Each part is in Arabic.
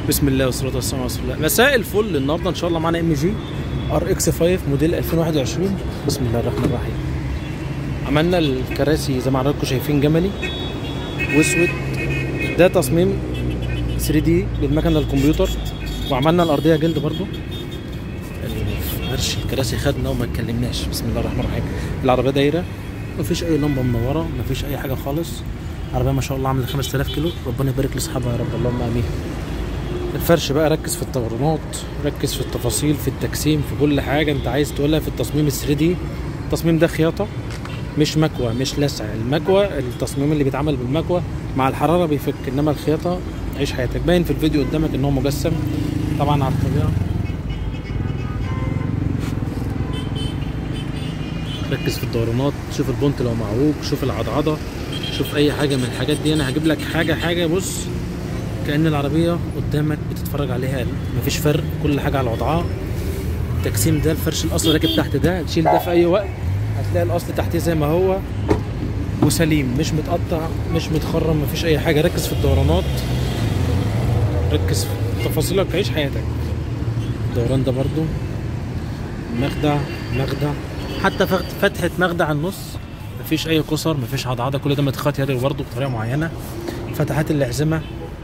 بسم الله والصلاه والسلام على رسول الله. مساء الفل. النهارده ان شاء الله معانا ام جي ار اكس 5 موديل 2021. بسم الله الرحمن الرحيم. عملنا الكراسي زي ما حضراتكم شايفين جملي واسود، ده تصميم 3 دي بالمكنه الكمبيوتر، وعملنا الارضيه جلد برضو. فرش الكراسي خدنا وما اتكلمناش. بسم الله الرحمن الرحيم. العربيه دايره، مفيش اي لمبه منوره، مفيش اي حاجه خالص. العربيه ما شاء الله عامله 5000 كيلو، ربنا يبارك لاصحابها يا رب، اللهم امين. الفرش بقى ركز في الطبرونات، ركز في التفاصيل، في التجسيم، في كل حاجه انت عايز تقولها في التصميم ال 3 دي. التصميم ده خياطه مش مكوى، مش لسع. المكوى التصميم اللي بيتعمل بالمكوى مع الحراره بيفك، انما الخياطه عيش حياتك. باين في الفيديو قدامك ان هو مجسم طبعا على الطبيعه. ركز في الدورانات، شوف البونت لو معوج، شوف العضعضه، شوف اي حاجه من الحاجات دي. انا هجيب لك حاجه بص كأن العربية قدامك بتتفرج عليها، مفيش فرق، كل حاجة على وضعها. التجسيم ده الفرش الأصل راكب تحت ده، تشيل ده في أي وقت هتلاقي الأصل تحتيه زي ما هو وسليم، مش متقطع مش متخرم، مفيش أي حاجة. ركز في الدورانات، ركز في تفاصيلك، عيش حياتك. الدوران ده برضو مخدع، حتى فتحة مخدع النص مفيش أي كسر، مفيش عضعضة، كل ده متخيط يدوي برضو بطريقة معينة. فتحات الأحزمة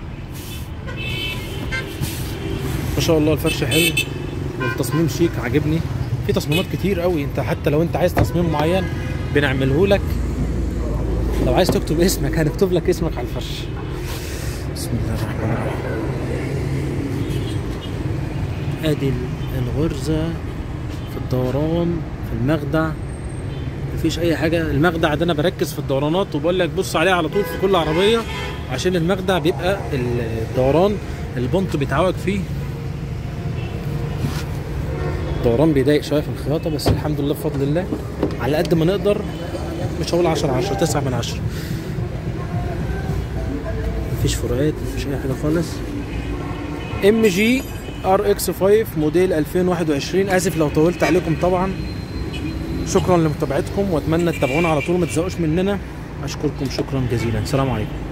ما شاء الله، الفرش حلو والتصميم شيك عاجبني. في تصميمات كتير قوي، انت حتى لو انت عايز تصميم معين بنعمله لك. لو عايز تكتب اسمك هنكتب لك اسمك على الفرش. بسم الله الرحمن الرحيم. ادي الغرزه في الدوران، في المخدع، مفيش اي حاجه. المخدع ده انا بركز في الدورانات وبقول لك بص عليه على طول في كل عربيه، عشان المخدع بيبقى الدوران البونت بيتعوج فيه. الدوران بيضايق شويه في الخياطه، بس الحمد لله بفضل الله على قد ما نقدر. مش هقول 10/10، 9/10. مفيش فروقات، مفيش اي حاجه خالص. ام جي ار اكس 5 موديل 2021. اسف لو طولت عليكم طبعا. شكرا لمتابعتكم، واتمنى تتابعونا على طول، ما تزهقوش مننا. اشكركم شكرا جزيلا. السلام عليكم.